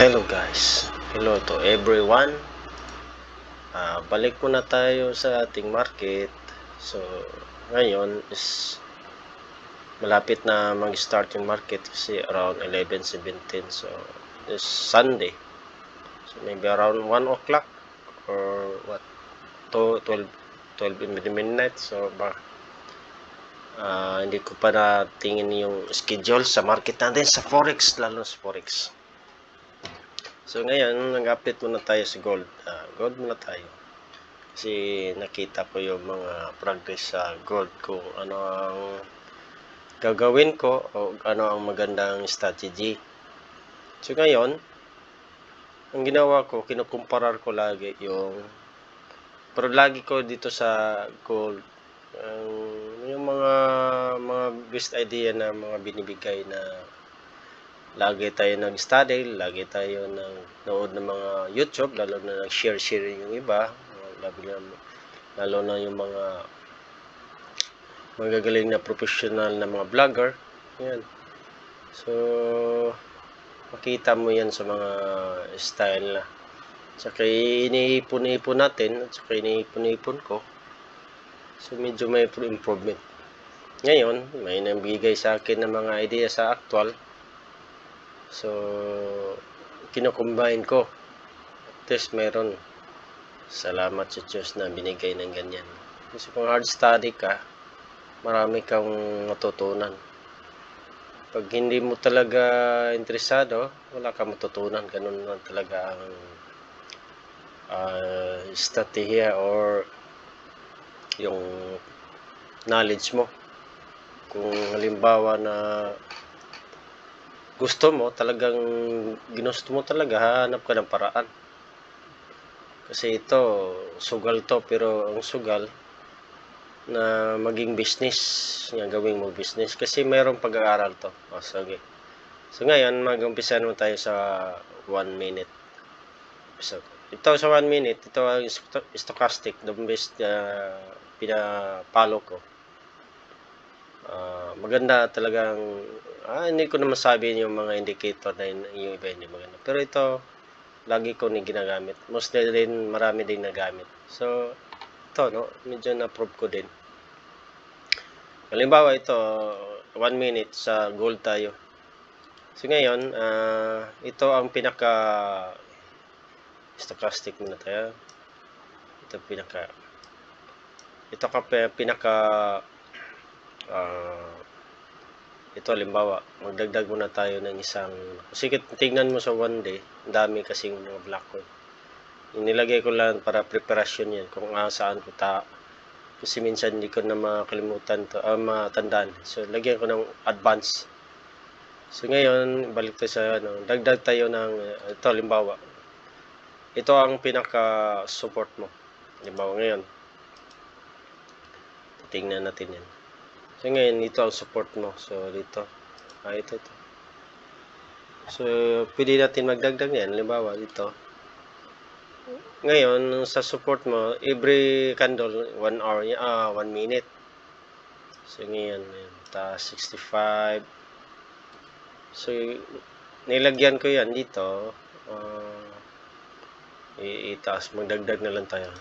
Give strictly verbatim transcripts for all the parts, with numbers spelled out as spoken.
Hello guys, hello to everyone. Uh, balik muna tayo sa ating market. So ngayon is malapit na mag-start yung market kasi around eleven seventeen. So this Sunday, so maybe around one o'clock or what, to twelve twelve in the midnight. So ba uh, hindi ko pa natingin yung schedule sa market natin sa forex, lalo sa forex. So ngayon, nag-update muna tayo sa gold. Uh, gold muna tayo. Kasi nakita ko yung mga progress sa gold, kung ano ang gagawin ko o ano ang magandang strategy. So ngayon, ang ginawa ko, kinukumparar ko lagi yung, pero lagi ko dito sa gold, um, yung mga mga best idea na mga binibigay na lagi tayo nag-study, lagi tayo nanood ng mga YouTube, lalo na nag-share-share yung iba, lalo na, lalo na yung mga magagaling na professional na mga vlogger. Yan. So, makita mo yan sa mga style na. Saka iniipon-ipon natin, at saka iniipon-ipon ko. So, medyo may improvement. Ngayon, may nabigay sa akin ng mga idea sa actual. So, kino-combine ko. At least meron. Salamat sa Diyos na binigay ng ganyan. Kasi kung hard study ka, marami kang matutunan. Pag hindi mo talaga interesado, wala kang matutunan. Ganun lang talaga ang uh, strategiya or yung knowledge mo. Kung halimbawa na gusto mo, talagang ginusto mo talaga, hanap ka ng paraan. Kasi ito, sugal to, pero ang sugal na maging business, nga gawin mo business. Kasi mayroong pag-aaral to. O, sige. So ngayon, mag-umpisa naman tayo sa one minute. So, ito sa one minute, ito ang stochastic, the best uh, pinapalo ko. Uh, maganda talagang, ah, hindi ko na masabi yung mga indicator na yun, yung iba hindi maganda. Pero ito, lagi ko ni ginagamit. Mostly din, marami din nagamit. So, ito, no, medyo na-prove ko din. Halimbawa, ito, one minute sa gold tayo. So, ngayon, uh, ito ang pinaka stochastic muna tayo. Ito pinaka, ito ka pinaka Uh, ito halimbawa, magdagdag muna tayo ng isang, sige, tingnan mo sa one day, ang dami kasing mga black coin. Nilagay ko lang para preparasyon yan, kung uh, saan ko ta, kasi minsan hindi ko na makalimutan to, uh, matandaan. So, lagyan ko ng advance. So, ngayon, balik tayo sa, ano, dagdag tayo ng, uh, ito halimbawa, ito ang pinaka support mo. Halimbawa ngayon, tingnan natin yan. So, ngayon, ito ang support mo. So, dito. Ah, ito, ito. So, pwede natin magdagdag yan. Halimbawa, dito. Ngayon, sa support mo, every candle, one hour, ah, one minute. So, ngayon, ta sixty-five. So, nilagyan ko yan dito. Uh, itaas, magdagdag na lang tayo.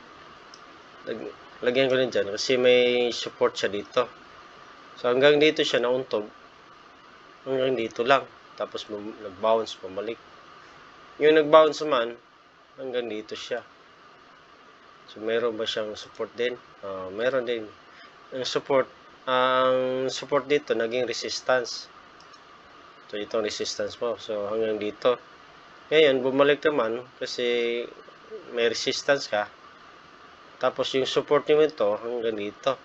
Lagyan ko din dyan kasi may support siya dito. So, hanggang dito siya nauntog. Hanggang dito lang. Tapos, nag-bounce, pumalik. Yung nag-bounce naman, hanggang dito siya. So, meron ba siyang support din? Uh, meron din. Ang support, ang support dito, naging resistance. So, itong resistance mo. So, hanggang dito. Ngayon, bumalik naman kasi may resistance ka. Tapos, yung support nyo ito, hanggang dito.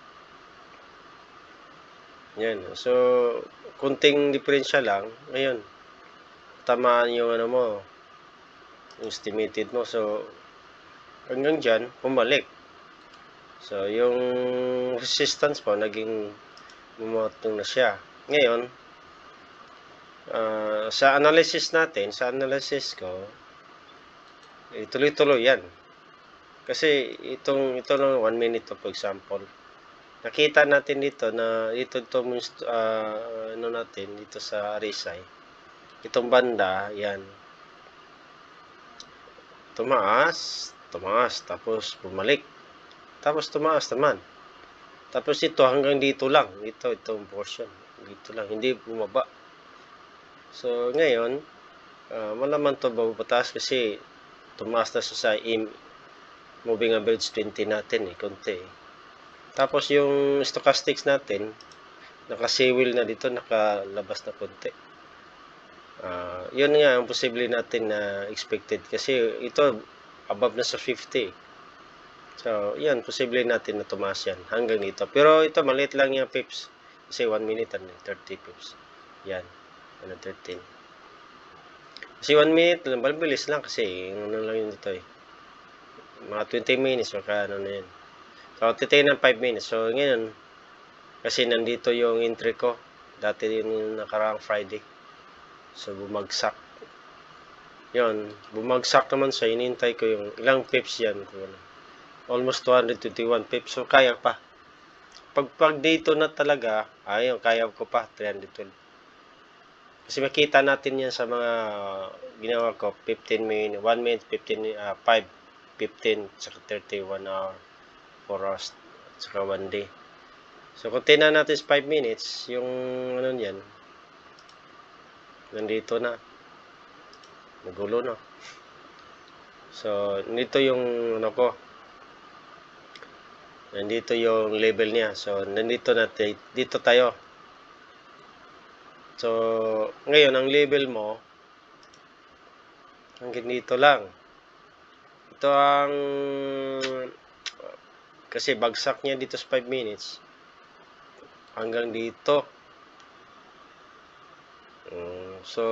Yan. So, kunting diferensya lang. Ngayon, tamaan yung ano mo, yung estimated mo. So, hanggang dyan, pumalik. So, yung resistance po, naging bumotong na siya. Ngayon, uh, sa analysis natin, sa analysis ko, ituloy-tuloy yan. Kasi, itong, ito lang, one minute to, for example. Nakita natin dito na ito ito uh, ano natin dito sa R S I. Itong banda, yan. tumaas, tumaas, tapos bumalik. Tapos tumaas naman. Tapos ito hanggang dito lang. Ito, itong portion. Dito lang, hindi bumaba. So, ngayon, uh, malaman to babataas kasi tumaas na sa im moving average twenty natin eh, konti eh. Tapos yung stochastics natin, nakasiwil na dito, nakalabas na konti. Uh, yun nga ang posible natin na expected kasi ito above na sa fifty. So, yan, posible natin na tumaas yan hanggang dito. Pero ito, maliit lang yung pips. Kasi one minute and thirty pips. Yan, ano, thirteen. Kasi one minute, mabilis lang kasi, ano lang yun dito eh. Mga twenty minutes, maka ano na yan. So, titayin ng five minutes. So, ngayon, kasi nandito yung entry ko. Dati yung nakaraang Friday. So, bumagsak. Yun, bumagsak naman siya. Inintay ko yung ilang pips yan. Almost two hundred twenty-one pips. So, kaya pa. Pag, pag dito na talaga, ayun, kaya ko pa. three hundred twelve. Kasi makita natin yan sa mga ginawa ko. fifteen minutes, one minute, fifteen, uh, five, fifteen, saka thirty, one hour, four hours, saka one day. So, kung tingnan natin sa five minutes, yung ano yan, nandito na. Nagulo na. So, nito yung ano ko. Nandito yung level niya. So, nandito natin. Dito tayo. So, ngayon, ang level mo, hanggang dito lang. Ito ang, kasi bagsak niya dito sa five minutes. Hanggang dito. So,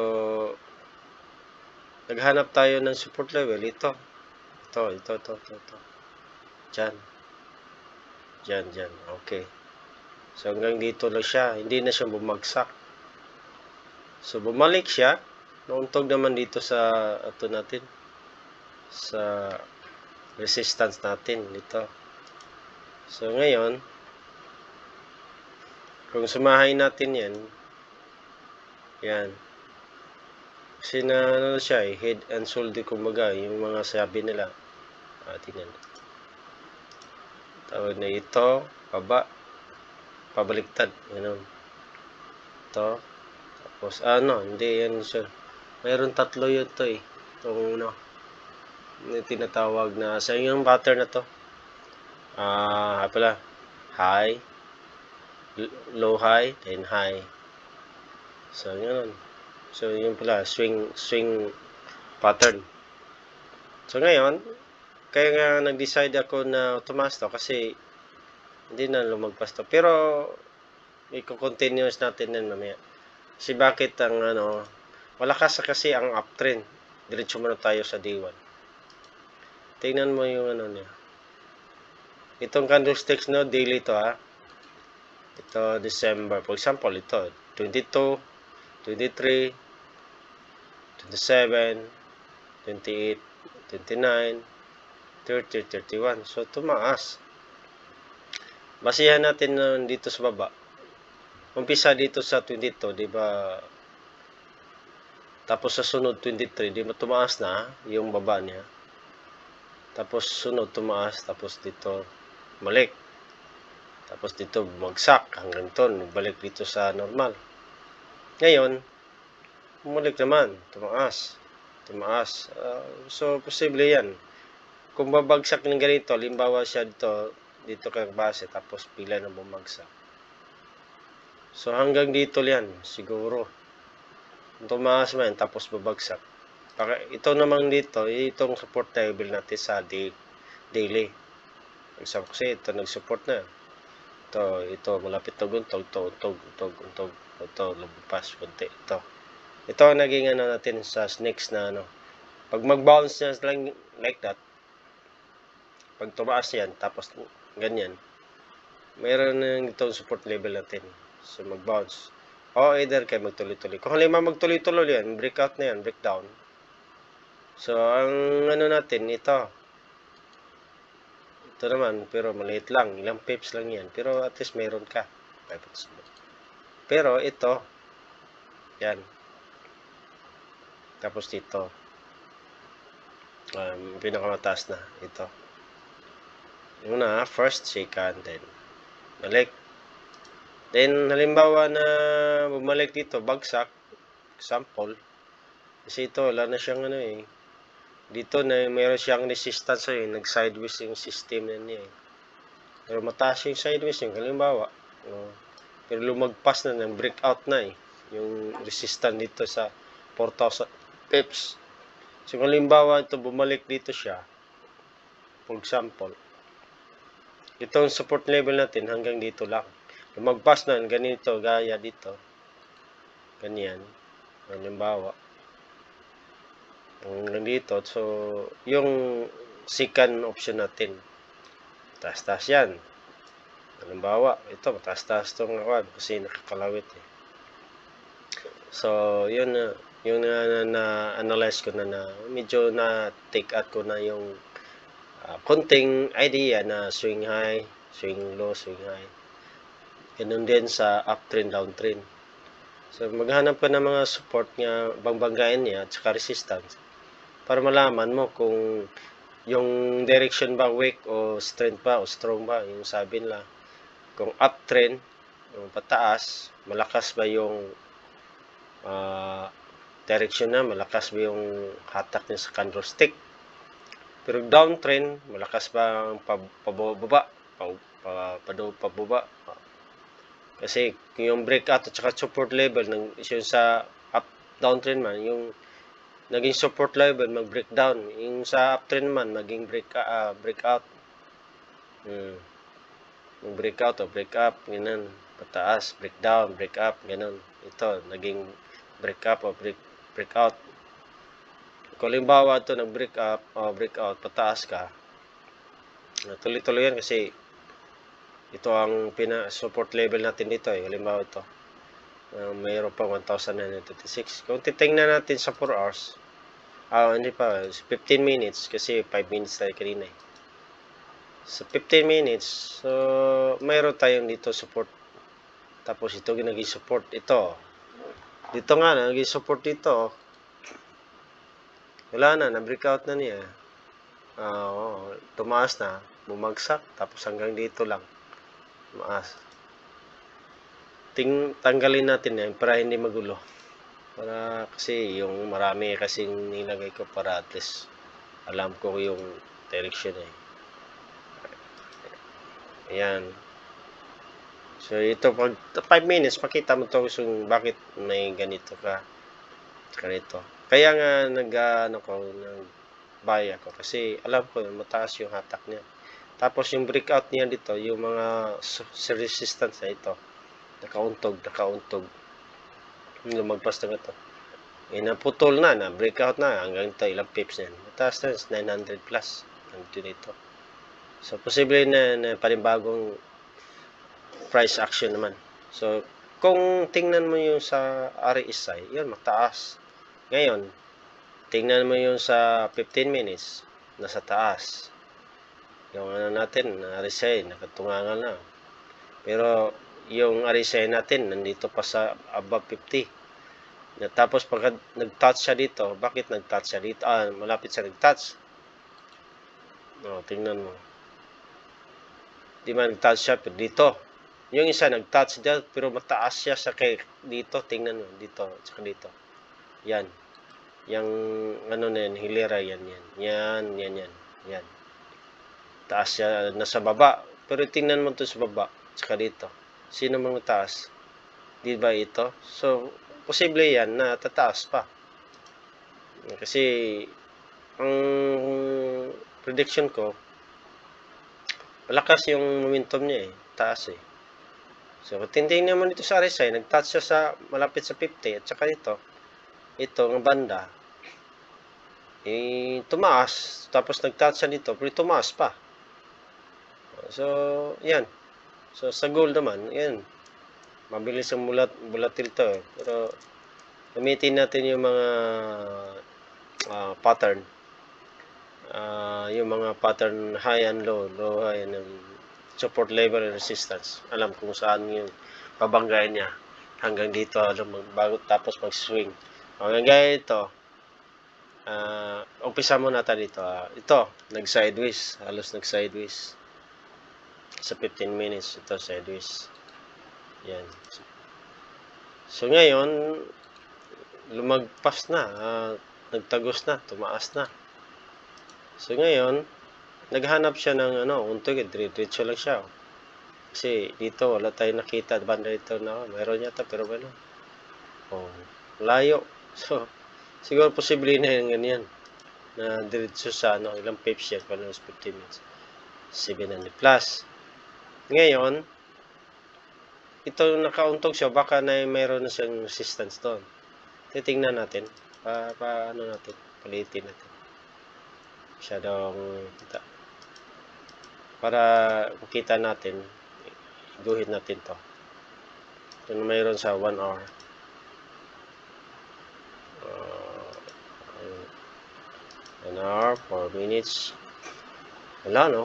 naghanap tayo ng support level. Ito. Ito, ito, ito, ito. ito. Diyan. Diyan, diyan. Okay. So, hanggang dito lang siya. Hindi na siya bumagsak. So, bumalik siya. Nauntog naman dito sa, ito natin. Sa resistance natin. Dito. So, ngayon, kung sumahay natin yan, yan. Kasi na, ano siya eh, head and shoulder kumbaga, yung mga sabi nila. Ah, tingnan. Tawag na ito, baba, pabaliktad, ano. Ito, tapos, ano, hindi yan siya. Mayroon tatlo yun to eh. Itong, ano, yung tinatawag na, sa yung pattern na to. Ah, pala, high, low high, then high. So, yun. So, yun pala, swing, swing pattern. So, ngayon, kaya nga nag-decide ako na tumaas to kasi hindi na lumagpas to. Pero, i-continuous natin yan mamaya. Kasi bakit ang, ano, malakas kasi ang uptrend. Diretso muna tayo sa day one. Tingnan mo yung, ano niya. Itong candlesticks, no, daily to, ha. Ito, December. For example, ito, twenty-two, twenty-three, twenty-seven, twenty-eight, twenty-nine, thirty, thirty-one. So, tumaas. Basihan natin na dito sa baba. Umpisa dito sa twenty-two, di ba? Tapos sa sunod twenty-three, di ba tumaas na yung baba niya. Tapos sunod tumaas, tapos dito balik. Tapos dito bumagsak hanggang doon, balik dito sa normal. Ngayon, bumalik naman, tumaas. Tumaas. Uh, so, posible yan. Kung babagsak ng ganito, limbawa siya dito, dito kang base, tapos pila na bumagsak. So, hanggang dito yan, siguro. Tumaas man, tapos babagsak. Ito naman dito, itong support level natin sa day, daily. Kasi ito, nag-support na. Ito, ito, malapit na guntog, ito, untog, untog, untog, ito, lumpas, kunti, ito. Ito ang naging ano natin sa next na ano. Pag mag-bounce niya lang like that, pag tumaas yan, tapos ganyan, mayroon na itong support level natin. So, mag-bounce. O, either kayo magtuloy-tuloy. Kung halimbawa magtuloy-tuloy yan, breakout na yan, breakdown. So, ang ano natin, ito. Ito naman, pero maliit lang. Ilang pips lang yan. Pero at least mayroon ka. Pero ito, yan. Tapos dito. Um, pinakamataas na. Ito. Yung una, first, second, then balik. Then, halimbawa na bumalik dito, bagsak, example. Kasi ito, wala na siyang ano eh. Dito na mayroon siyang resistance eh. Nag-sideways yung system na niya eh. Pero mataas yung sideways yung halimbawa. Oh. Pero lumagpas na ng breakout na eh. Yung resistance dito sa four thousand pips. So, kung halimbawa ito, bumalik dito siya. For example, itong support level natin hanggang dito lang. Lumagpas na, ganito, gaya dito. Ganyan. Halimbawa. Hanggang dito. So, yung second option natin. Taas-taas yan. Halimbawa, ito, mataas-taas itong ako kasi nakakalawit eh. So, yun na. Yung na-analyze ko na na medyo na-take out ko na yung uh, konting idea na swing high, swing low, swing high. Ganun din sa uptrend, downtrend. So, maghanap ka ng mga support nga bangbanggain niya at saka resistance para malaman mo kung yung direction ba weak o strength ba o strong ba. Yung sabi nila, kung uptrend, yung pataas, malakas ba yung uh, direction na, malakas ba yung hatak niya sa candlestick. Pero downtrend, malakas ba ang pababa, pababa. Kasi yung breakout at saka support level, yung sa up downtrend man, yung naging support level, mag-breakdown. Yung sa uptrend man, maging break, uh, breakout. Hmm. Yung breakout o break up, ganun. Pataas, breakdown, break up, ganun. Ito, naging break up o break breakout. Kung halimbawa ito nag-break up o breakout, pataas ka, tuloy-tuloy yan kasi ito ang pina-support level natin dito eh. Halimbawa ito, uh, mayroon pa one thousand nine hundred thirty-six. Kung titingnan natin sa four hours, ah, hindi pa, fifteen minutes kasi five minutes tayo kanina eh. Sa fifteen minutes, so mayroon tayong dito support. Tapos ito naging support ito. Dito nga, naging support dito. Wala na, na-breakout na niya. Uh, oh, tumaas na, bumagsak, tapos hanggang dito lang. Tumaas. Ting tanggalin natin yan para hindi magulo. Para kasi yung marami kasing nilagay ko para at least alam ko yung direction eh. Ayan. So, ito, pag five minutes, makita mo to kung bakit may ganito ka. Ganito. Kaya nga, nag, ano ko, nag-buy ako. Kasi, alam ko, mataas yung hatak niya. Tapos, yung breakout niya dito, yung mga resistance na ito. Nakauntog, nakauntog. Lumagpas na ito. Eh, naputol na, na breakout na. Hanggang ito, ilang pips na yan. Mataas na, nine hundred plus. Nandito dito. So, posible na, na panibagong price action naman. So, kung tingnan mo yung sa R S I, yun, mataas. Ngayon, tingnan mo yung sa fifteen minutes, nasa taas. Yung ano natin, R S I, nakatungangan na. Pero, yung R S I natin, nandito pa sa above fifty. Tapos, pag nag-touch siya dito, bakit nag-touch siya dito? Ah, malapit siya nag-touch. O, tingnan mo. Di ba nag-touch siya, pero dito. Yung isa nag-touch dyan, pero mataas siya sa kay dito. Tingnan mo, dito, tsaka dito. Yan. Yang, ano na yan, hilera, yan, yan. Yan, yan, yan. Yan. Taas siya, nasa baba. Pero tingnan mo to sa baba, tsaka dito. Sino mang mataas? Di ba ito? So, posible yan na tataas pa. Kasi, ang prediction ko, malakas yung momentum niya eh. Taas eh. So, tingnan naman dito sa R S I, nag-touch siya sa malapit sa fifty at saka ito, ito ng banda, eh, tumaas, tapos nag-touch siya dito, pero tumaas pa. So, yan. So, sa gold naman, yan. Mabilis ang mulat, volatil to eh. Pero, gamitin natin yung mga uh, pattern. Uh, yung mga pattern high and low, low, high and support level and resistance. Alam kung saan yung pabanggain niya. Hanggang dito, alam, bago tapos mag-swing. Hanggang gaya ito, Uh, umpisa muna tayo dito. Uh, ito, nag-sideways. Halos nag-sideways. Sa fifteen minutes, ito sideways. Yan. So, ngayon, lumagpas na. Uh, nagtagos na. Tumaas na. So, ngayon, naghanap siya ng ano, untog. Diretso lang siya. Kasi dito, wala tayong nakita. Banda dito na, mayroon yata, pero ano. Oh, layo. So, siguro posible na yung ganyan. Na diretso sa ano, ilang pips yan. Kung ano, fifteen minutes. seven hundred plus. Ngayon, ito nakauntog siya, baka na mayroon na siyang resistance doon. Titingnan natin. Pa, pa ano natin, palitin natin. Masyadong kita. Para makita natin, iguhit natin to. Ito na mayroon sa one hour. Uh, one hour, four minutes. Wala, no?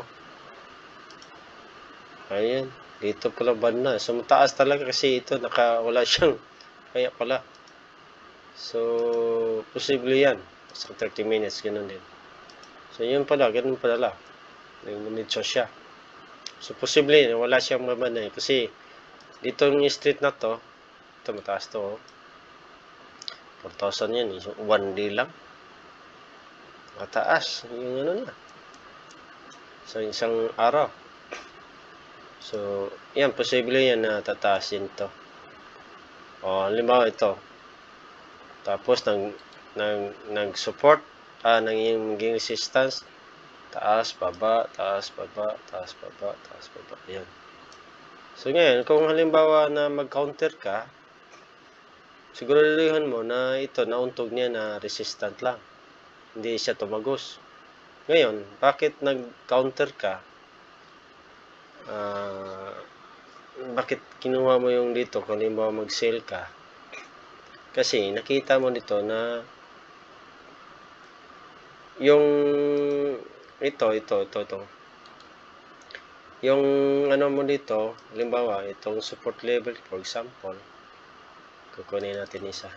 Ayan. Dito pala banda. So, mataas talaga kasi ito. Naka, wala siyang. Kaya pala. So, posible yan. Sa thirty minutes. Ganun din. So, yun pala. Ganun pala. Nag-minutes siya. So, posible. Wala siyang mabanay. Kasi, dito yung street na to. Ito, mataas to. four thousand yan. So, one day lang. Mataas. Yung ano na. So, isang araw. So, yan, posible yan na tataasin to. O, halimbawa ito. Tapos, nag, nag, nag-support, ah, naging maging resistance, taas, baba, taas, baba, taas, baba, taas, baba. Yan. So, ngayon, kung halimbawa na mag-counter ka, siguraduhin mo na ito, nauntog niya na resistant lang. Hindi siya tumagos. Ngayon, bakit nag-counter ka? Uh, bakit kinuha mo yung dito kung halimbawa mag-sell ka? Kasi nakita mo dito na yung ito, ito, ito, ito. Yung ano mo dito, halimbawa itong support level, for example, kukunin natin isa.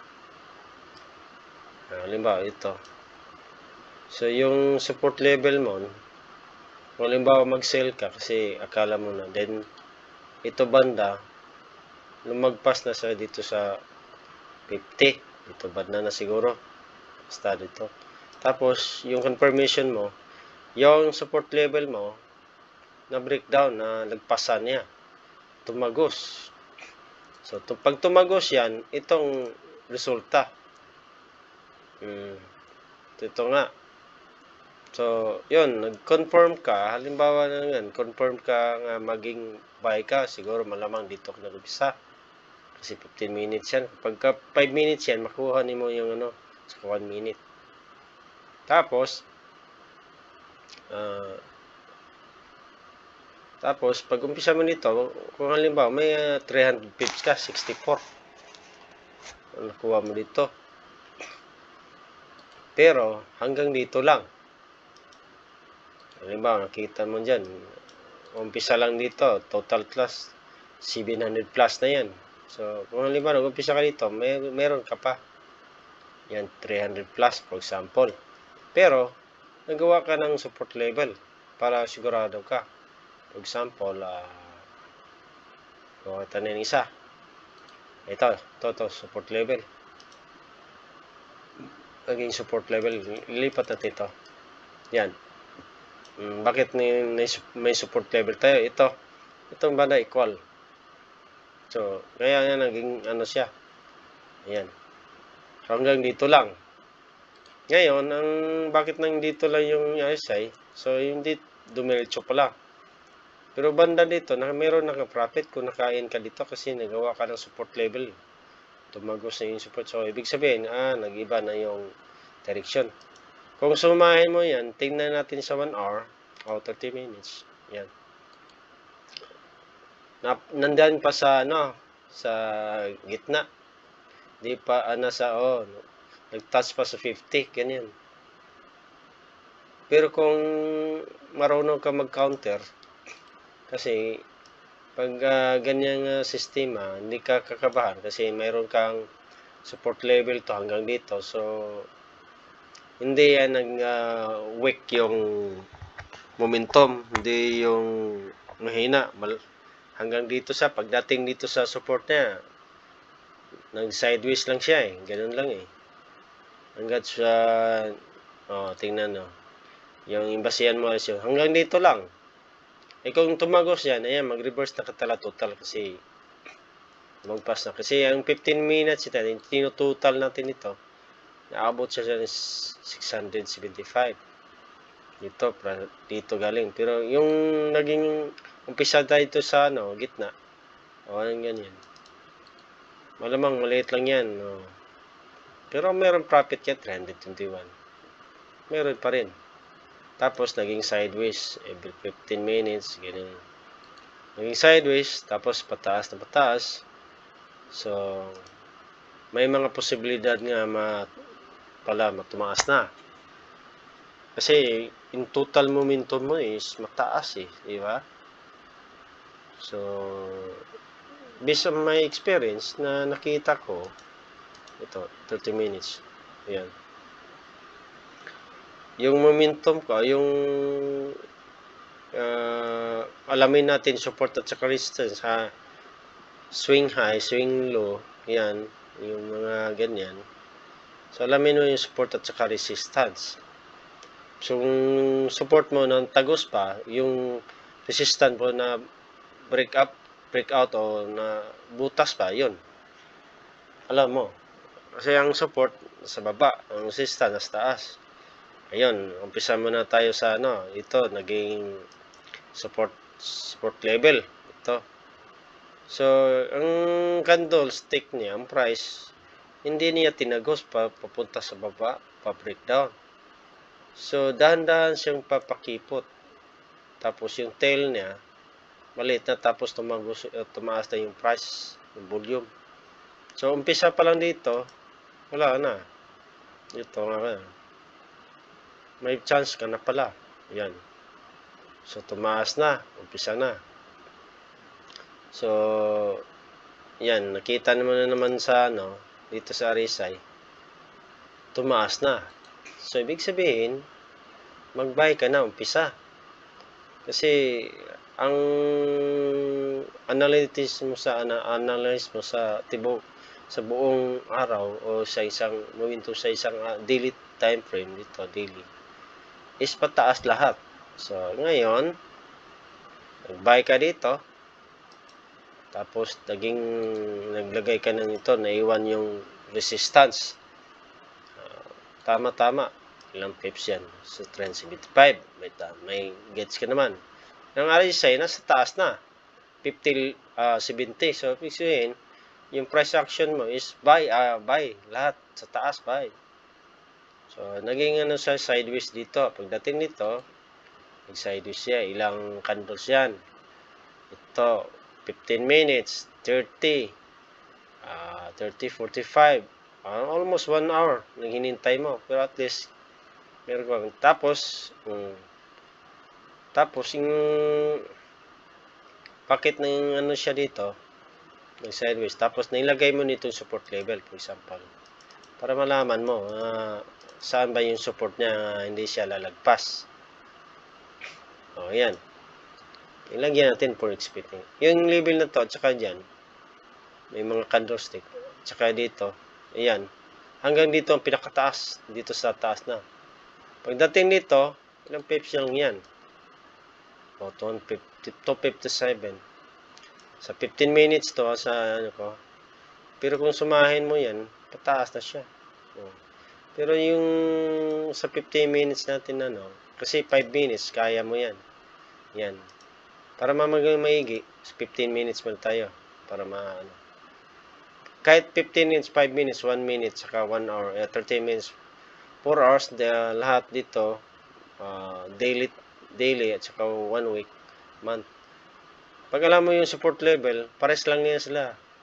Uh, halimbawa ito. So yung support level mo, kung halimbawa mag-sell ka kasi akala mo na, then ito banda lumagpas na sa dito sa fifty, ito banda na siguro basta dito. Tapos yung confirmation mo, yung support level mo na breakdown na nagpasan niya, tumagos. So to, pag tumagos yan, itong resulta hmm, ito nga. So, yun, nag-confirm ka, halimbawa na yan, confirm ka nga maging buy ka, siguro malamang dito ka nag-upisa. Kasi fifteen minutes yan. Pagka five minutes yan, makuha ni mo yung ano, sa one minute. Tapos, uh, tapos, pag umpisa mo nito, kung halimbawa, may uh, three hundred pips ka, sixty-four. Nakuha mo dito. Pero, hanggang dito lang. Halimbawa, nakita mo dyan, umpisa lang dito, total plus, seven hundred plus na yan. So, kung halimbawa, nag-umpisa ka dito, may, meron ka pa. Yan, three hundred plus, for example. Pero, nagawa ka ng support level para sigurado ka. For example, uh, gawa tayo ng isa. Ito, ito, ito, support level. Naging support level, lilipat natin ito. Yan. Hmm, bakit may, may support level tayo? Ito, itong banda equal. So, kaya yan, naging ano siya. Ayan. So, hanggang dito lang. Ngayon, ang bakit nang dito lang yung R S I, so hindi dumiretso pala. Pero banda dito, na meron naka-profit kung nakain ka dito kasi nagawa ka ng support level. Tumagos na yung support. So, ibig sabihin, ah, nag-iba na yung direction. Kung sumahin mo yan, tingnan natin sa one hour o thirty minutes. Yan. Na, nandiyan pa sa, ano, sa gitna. Di pa, ano, sa, oh, nag-touch pa sa fifty, ganyan. Pero kung marunong ka mag-counter, kasi, pag uh, ganyang uh, sistema, hindi ka kakabahan kasi mayroon kang support level to hanggang dito. So, Hindi yan nag-weak uh, yung momentum, hindi yung mahina. Mal hanggang dito sa pagdating dito sa support niya, nag-sideways lang siya eh. Ganun lang eh. Hanggang sa, oh, tingnan no. Yung imbasihan mo yung hanggang dito lang. Eh kung tumagos yan, ayan, mag-reverse na katala total kasi magpas na. Kasi ang fifteen minutes ito, tinutotal natin ito, naabot siya sa six hundred seventy-five. Dito, dito galing. Pero yung naging umpisa dito sa ano, gitna, o anong ganyan. Malamang maliit lang yan. No? Pero meron profit yan, three hundred twenty-one. Meron pa rin. Tapos naging sideways every fifteen minutes, ganyan. Naging sideways, tapos pataas na pataas. So, may mga posibilidad nga ma pala matumaas na. Kasi in total momentum mo is mataas eh, di ba? So, based on my experience na nakita ko, ito, thirty minutes. Ayan. Yung momentum ko, yung uh, alamin natin support at saka resistance ha, swing high, swing low, yan, yung mga ganyan. So, alamin mo yung support at saka resistance. So, yung support mo ng tagos pa, yung resistance mo na break up, break out o na butas pa, yun. Alam mo. Kasi ang support sa baba, ang resistance nasa taas. Ayun, umpisa muna tayo sa ano, ito, naging support support level. Ito. So, ang candlestick niya, ang price, hindi niya tinagos pa papunta sa baba, pa-breakdown. So, dahan-dahan siyang papakipot. Tapos yung tail niya, maliit na, tapos tumagos, uh, tumaas na yung price, yung volume. So, umpisa pa lang dito, wala na. Ito nga, may chance ka na pala. Yan. So, tumaas na. Umpisa na. So, yan. Nakita naman na naman sa, ano, dito sa Arisay. Tumaas na. So, ibig sabihin, mag-buy ka na. Umpisa. Kasi, ang analytics mo sa, analyze mo sa tibo, sa buong araw o sa isang, momentum sa isang uh, daily time frame dito, daily, is pataas lahat. So, ngayon, nag-buy ka dito, tapos naging naglagay ka na nito, naiwan yung resistance. Tama-tama. Uh, ilang pips yan? Sa so, three seventy-five. May, may gets ka naman. Ang R S I, nasa taas na. fifty, uh, seventy. So, ibig sabihin, yung price action mo is buy, uh, buy. Lahat sa taas, buy. So, naging ano sa sideways dito. Pagdating dito, nag-sideways siya. Ilang candles yan. Ito, fifteen minutes, thirty, uh, thirty, forty-five, uh, almost one hour nang hinintay mo. Pero at least, meron ko. Tapos, um, tapos, yung packet ng ano siya dito, ng sideways. Tapos, nailagay mo nitong support level, for example. Para malaman mo, uh, saan ba yung support niya, hindi siya lalagpas. O, yan. Ilagyan natin for expecting. Yung level na to, at saka dyan, may mga candlestick. At saka dito, ayan. Hanggang dito ang pinakataas. Dito sa taas na. Pagdating dito, ilang pips lang yan. O, two fifty-seven. Sa fifteen minutes to, sa ano ko. Pero kung sumahin mo yan, pataas na siya. O. Pero yung sa fifteen minutes natin, ano, kasi five minutes, kaya mo yan. Yan. Para mamagang maigi, fifteen minutes man tayo. Para ma, ano. Kahit fifteen minutes, five minutes, one minute, saka one hour, uh, thirty minutes, four hours, the, lahat dito, uh, daily, daily, at saka one week, month. Pag alam mo yung support level, pares lang niya sila.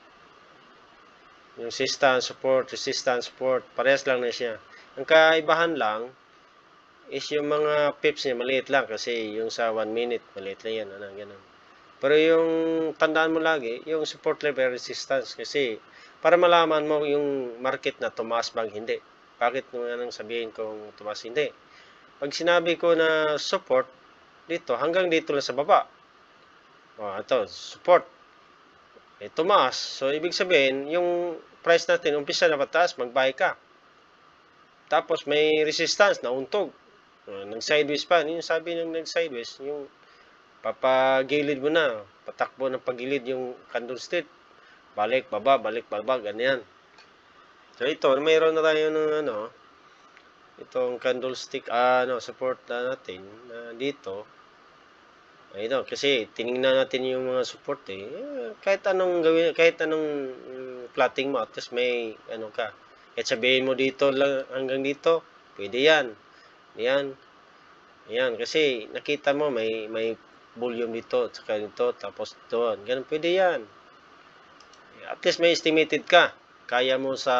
Yung resistance, support, resistance, support, pares lang na siya. Ang kaibahan lang, is yung mga pips niya, maliit lang kasi yung sa one minute, maliit lang yan, ano, ganun. Pero yung tandaan mo lagi, yung support level resistance kasi para malaman mo yung market na tumaas bang hindi. Bakit nga nang sabihin kong tumaas? Hindi. Pag sinabi ko na support, dito, hanggang dito lang sa baba. O, ito, support. Eh, tumaas. So, ibig sabihin, yung price natin, umpisa na pataas, mag-buy ka. Tapos, may resistance, nauntog. Uh, nag-sideways pa. Yung sabi ng nag-sideways, yung papagilid mo na, patakbo ng pagilid yung candlestick. Balik, baba, balik, baba, ganyan. So, ito, mayroon na tayo ng ano, itong candlestick, ah, ano, support na natin, na dito. Ito, kasi tiningnan natin yung mga support eh. eh kahit anong gawin, kahit anong um, plotting mo, at least may ano ka. Kahit sabihin mo dito lang hanggang dito, pwede yan. Yan. Yan, kasi nakita mo may may volume dito, saka dito, tapos doon. Ganun, pwede yan. At least may estimated ka. Kaya mo sa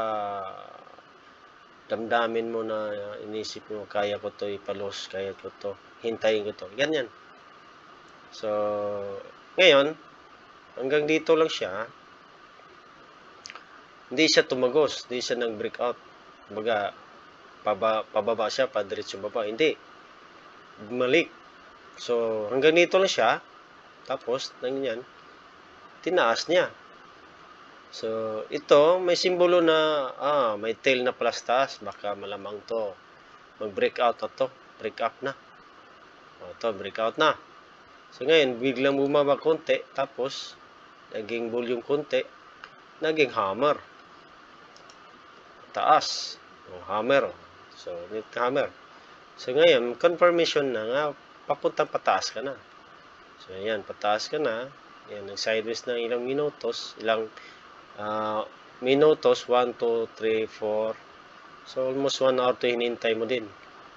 damdamin mo na inisip mo, kaya ko to ipalos, kaya ko to, hintayin ko to. Ganyan. So, ngayon, hanggang dito lang siya. Hindi siya tumagos, hindi siya nag-breakout. Kumbaga, paba, pababa siya, padiretso baba. Hindi. Bumalik. So, hanggang dito lang siya. Tapos, nangyyan, tinaas niya. So, ito, may simbolo na, ah, may tail na plus taas. Baka malamang to. Mag-breakout na to. Break up na. O, ito, breakout na. So, ngayon, biglang bumaba konti, tapos, naging volume konti, naging hammer. Taas. O, hammer. So, hammer. So, ngayon, confirmation na nga, papuntang pataas ka na. So, ayan, pataas ka na. Ayan, nag-sideways na ilang minutos, ilang uh, minutos, one, two, three, four. So, almost one hour to hinintay mo din.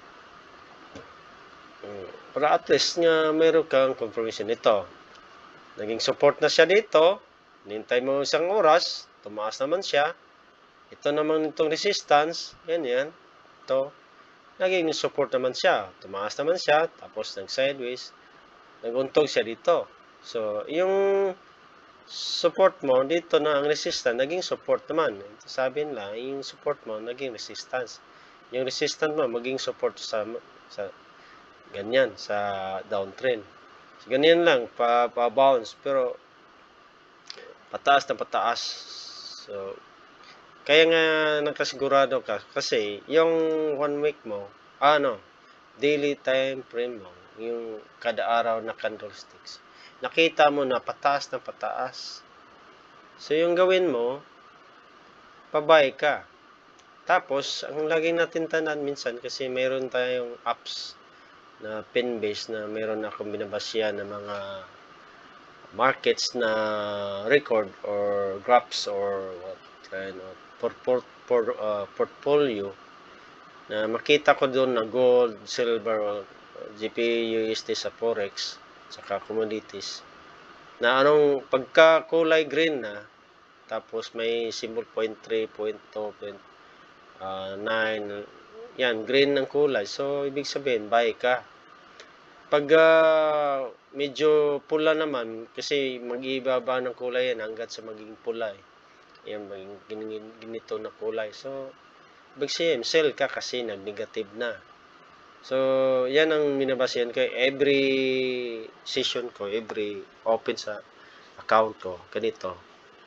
Para at least nga meron kang confirmation nito. Naging support na siya dito. Nintay mo isang oras. Tumaas naman siya. Ito naman itong resistance. Yan yan. Ito. Naging support naman siya. Tumaas naman siya. Tapos nag-sideways. Naguntog siya dito. So, yung support mo dito na ang resistance, naging support naman. Ito sabi nila, yung support mo naging resistance. Yung resistance mo maging support sa sa ganyan, sa downtrend. So, ganyan lang, pa-bounce, pa pero pataas na pataas. So, kaya nga nakasigurado ka, kasi yung one week mo, ano, daily time frame mo, yung kada araw na candlesticks, nakita mo na pataas na pataas. So, yung gawin mo, pabay ka. Tapos, ang laging natin tanan minsan, kasi mayroon tayong apps, na pin base na meron akong binabasya ng mga markets na record or graphs or what kind of por, por, por, uh, portfolio na makita ko doon na gold, silver, G P U S D sa forex saka commodities na anong pagka kulay green na tapos may symbol zero point three, zero point two, zero point nine, yan, green ng kulay. So, ibig sabihin, buy ka. Pag uh, medyo pula naman, kasi mag-iibaba ng kulay yan hanggat sa maging pula. Eh. Yan, maging ganito na kulay. So, ibig sabihin, sell ka kasi nag-negative na. So, yan ang minabasihan ko. Every session ko, every open sa account ko, ganito.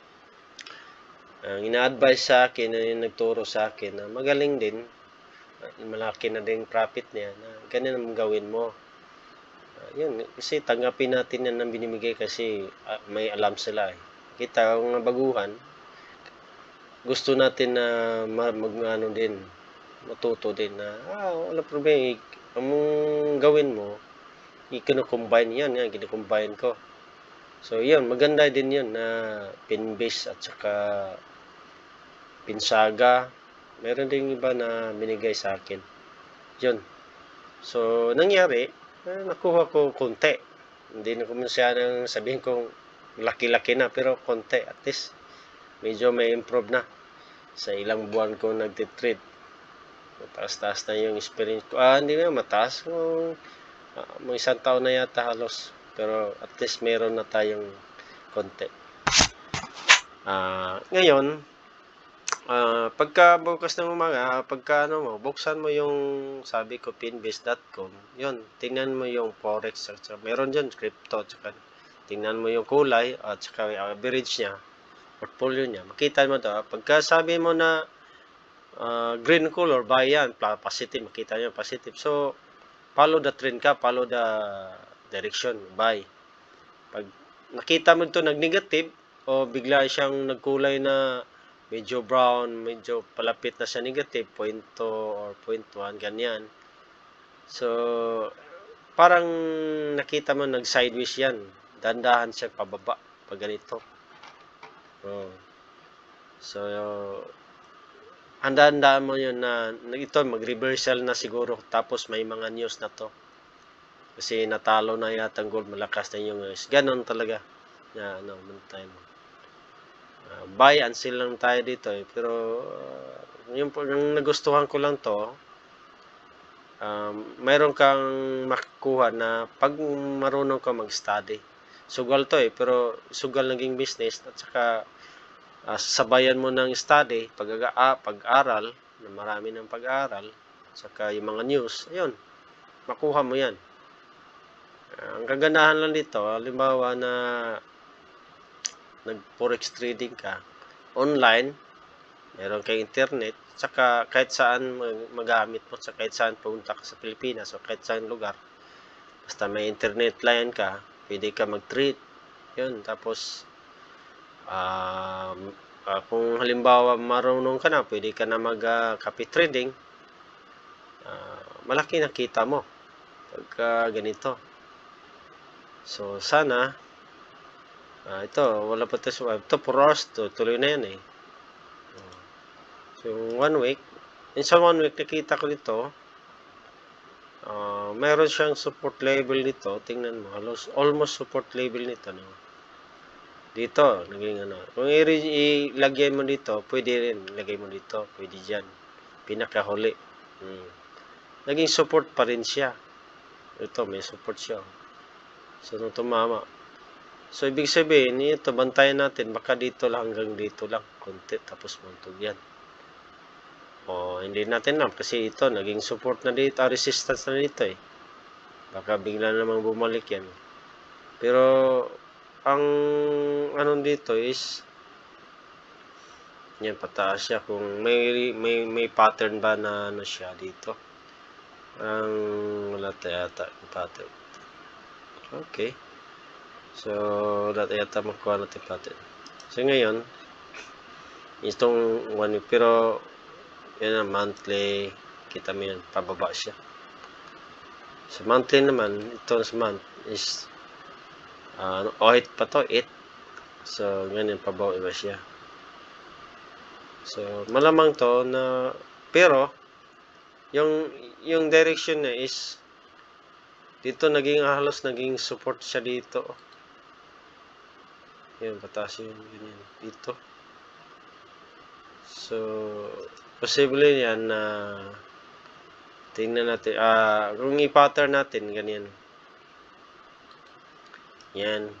Ang ina-advise sa akin, yung nagturo sa akin, na magaling din, malaki na din profit niya, na ganyan ang gawin mo. Uh, yun, kasi tanggapin natin yan ng binimigay kasi uh, may alam sila. Eh. Kita, ang baguhan, gusto natin na uh, mag-ano din, matuto din na, ah, wala problema, ang gawin mo, i-combine yan, yan, gina-combine ko. So, yun, maganda din yun na pin-base at saka pinsaga. Meron din iba na binigay sa akin. Yun. So, nangyari, eh, nakuha ko konti. Hindi na ko masyadong sabihin kong laki-laki na, pero konti. At least, medyo may improve na. Sa ilang buwan ko nagtitrade. Mataas-taas na yung experience ko. Ah, hindi na, mataas. Kung, ah, mga isang taon na yata halos. Pero at least meron na tayong konti. Ah, ngayon, Ah, pagka bukas ng umaga, pagka ano mo, buksan mo yung sabi ko pinbase dot com, yun, tingnan mo yung forex, at saka meron dyan crypto, at saka tingnan mo yung kulay, at saka yung average niya, portfolio niya, makita mo to. Pagka sabi mo na uh, green color, buy yan, positive, makita nyo positive. So, follow the trend ka, follow the direction, buy. Pag nakita mo ito nag-negative, o bigla siyang nagkulay na medyo brown, medyo palapit na sa negative, zero point two or zero point one, ganyan. So, parang nakita mo nag-sideways yan. Dandahan siya pababa pag ganito. Oh. So, handa-handaan mo yun na ito mag-reversal na siguro, tapos may mga news na to. Kasi natalo na yata ang gold, malakas na yung news. Ganon talaga. Yeah, ano, time. Uh, buy and sell lang tayo dito eh. Pero uh, yung, yung nagustuhan ko lang to, um, mayroon kang makukuha na pag marunong ka mag-study. Sugal to eh, pero sugal naging business, at saka uh, sabayan mo ng study, pag, uh, pag-aral, na marami ng pag-aral, at saka yung mga news, ayun, makuha mo yan. Uh, ang kagandahan lang dito, halimbawa na nag-forex trading ka, online, meron kang internet, saka kahit saan magamit mo, sa kahit saan pumunta ka sa Pilipinas o kahit saan lugar, basta may internet line ka, pwede ka mag-trade. Yun, tapos uh, uh, kung halimbawa marunong ka na, pwede ka na mag-copy uh, trading, uh, malaki nakita mo pagka ganito. So sana uh, ito, wala pa ito, ito for us, to, tuloy na yan eh. So, one week, in sa one week, nakita ko dito, uh, meron siyang support level dito. Tingnan mo, halos, almost support level nito. No? Dito, naging ano. Kung ilagay mo dito, pwede rin. Ilagay mo dito, pwede dyan. Pinakahuli. Hmm. Naging support pa rin siya. Ito, may support siya. So, nung tumama. So, ibig sabihin, ito, bantayan natin. Baka dito lang, hanggang dito lang. Konti, tapos mantog yan. O, hindi natin alam kasi ito naging support na dito, resistance na dito eh. Baka bigla namang bumalik yan. Pero ang ano dito is yan, pataas siya. Kung may may may pattern ba na ano siya dito. Ang wala yata yung pattern. Okay. So, wala yata makuha natin pattern. So, ngayon itong one week, pero yan ang monthly, kita mo yan, pababa siya. So, monthly naman, ito sa month is, uh, oh, eight pa to, eight. So, ganyan, pababa iba siya. So, malamang to na, pero, yung, yung direction niya is, dito naging, halos naging support siya dito. Yan, pataas yun, ganyan, dito. So, posible yan na uh, tingnan natin, ah, uh, kung i-pattern natin, ganyan. Yan.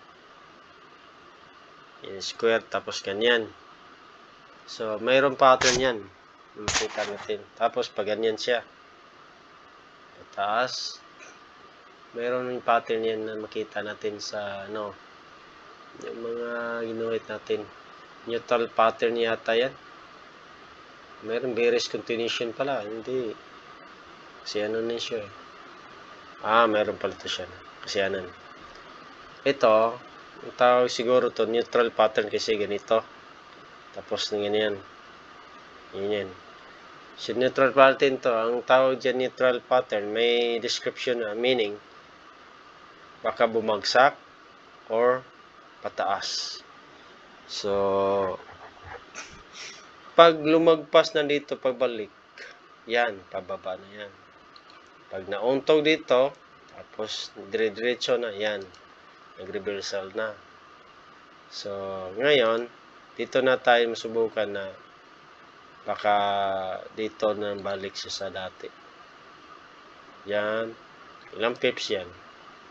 Yan, square, tapos ganyan. So, mayroong pattern yan. Makita natin. Tapos, pag ganyan siya. Pataas. Mayroon yung pattern yan na makita natin sa, ano, yung mga ginuhit natin. Neutral pattern yata yan. Mayroon bearish continuation pala. Hindi. Kasi ano na siya. Ah, mayroon pala ito siya. Kasi ano. Ito, ang tawag siguro to neutral pattern kasi ganito. Tapos ng ganyan. Ganyan. So, neutral pattern to. Ang tawag dyan neutral pattern, may description na meaning. Baka bumagsak or pataas. So, pag lumagpas na dito, pagbalik, yan, pababa na yan. Pag nauntog dito, tapos dire-diretso na, yan, nag-reversal na. So, ngayon, dito na tayo masubukan na baka dito na balik siya sa dati. Yan, ilang pips yan?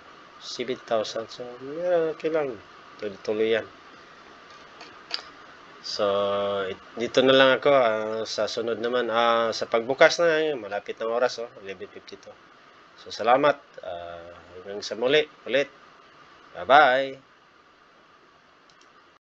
seven thousand. So, yeah, okay lang. Tuloy-tuloy yan. So, dito na lang ako. Uh, sa sunod naman, uh, sa pagbukas na, malapit ng oras, oh, eleven fifty-two. So, salamat. Uh, hanggang sa muli, ulit. Bye-bye.